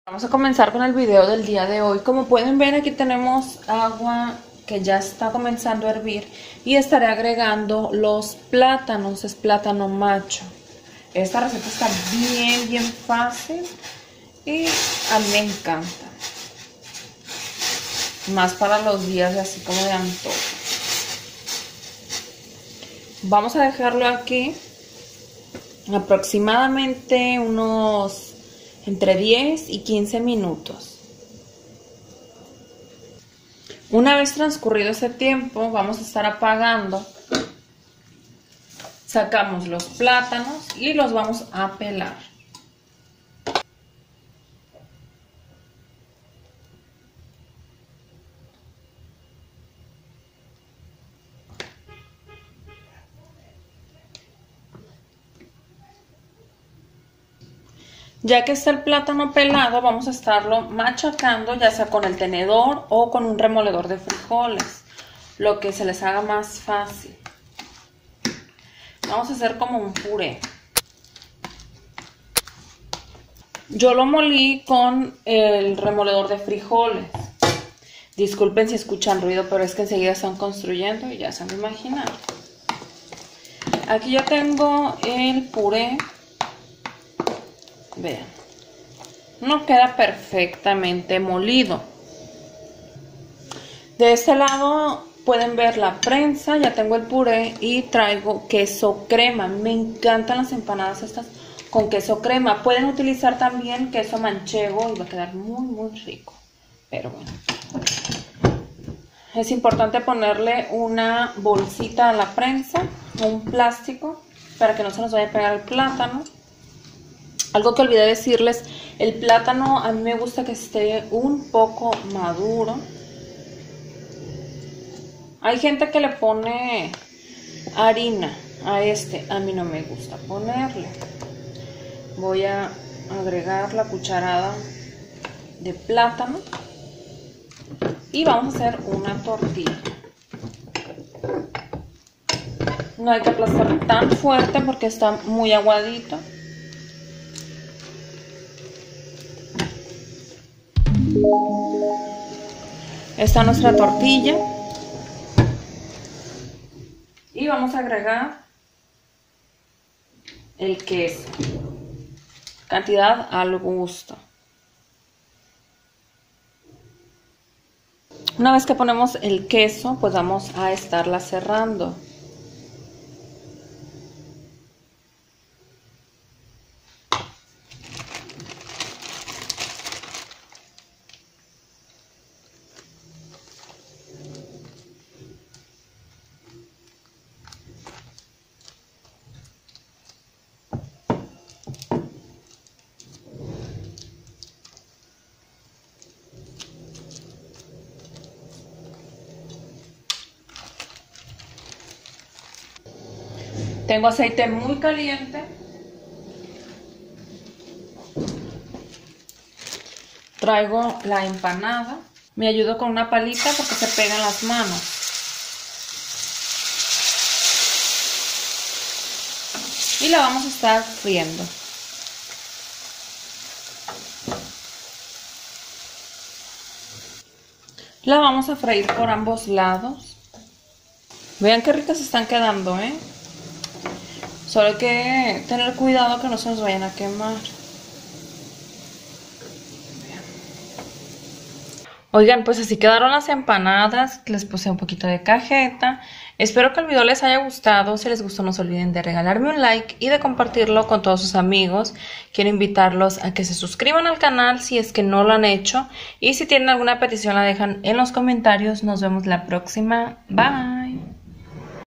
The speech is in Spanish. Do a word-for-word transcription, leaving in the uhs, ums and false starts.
Vamos a comenzar con el video del día de hoy. Como pueden ver, aquí tenemos agua que ya está comenzando a hervir y estaré agregando los plátanos. Es plátano macho. Esta receta está bien, bien fácil y a mí me encanta. Más para los días así como de antojo. Vamos a dejarlo aquí aproximadamente unos entre diez y quince minutos. Una vez transcurrido ese tiempo, vamos a estar apagando. Sacamos los plátanos y los vamos a pelar. Ya que está el plátano pelado, vamos a estarlo machacando, ya sea con el tenedor o con un remoledor de frijoles, lo que se les haga más fácil. Vamos a hacer como un puré. Yo lo molí con el remoledor de frijoles. Disculpen si escuchan ruido, pero es que enseguida están construyendo y ya se han imaginado. Aquí ya tengo el puré. Vean, no queda perfectamente molido. De este lado pueden ver la prensa, ya tengo el puré y traigo queso crema. Me encantan las empanadas estas con queso crema. Pueden utilizar también queso manchego y va a quedar muy muy rico. Pero bueno, es importante ponerle una bolsita a la prensa, un plástico, para que no se nos vaya a pegar el plátano. Algo que olvidé decirles, el plátano a mí me gusta que esté un poco maduro. Hay gente que le pone harina a este, a mí no me gusta ponerle. Voy a agregar la cucharada de plátano y vamos a hacer una tortilla. No hay que aplastar tan fuerte porque está muy aguadito. Está nuestra tortilla y vamos a agregar el queso, cantidad al gusto. Una vez que ponemos el queso, pues vamos a estarla cerrando. Tengo aceite muy caliente. Traigo la empanada. Me ayudo con una palita porque se pegan las manos. Y la vamos a estar friendo. La vamos a freír por ambos lados. Vean qué ricas están quedando, ¿eh? Solo hay que tener cuidado que no se nos vayan a quemar. Oigan, pues así quedaron las empanadas. Les puse un poquito de cajeta. Espero que el video les haya gustado. Si les gustó, no se olviden de regalarme un like y de compartirlo con todos sus amigos. Quiero invitarlos a que se suscriban al canal si es que no lo han hecho. Y si tienen alguna petición, la dejan en los comentarios. Nos vemos la próxima. Bye.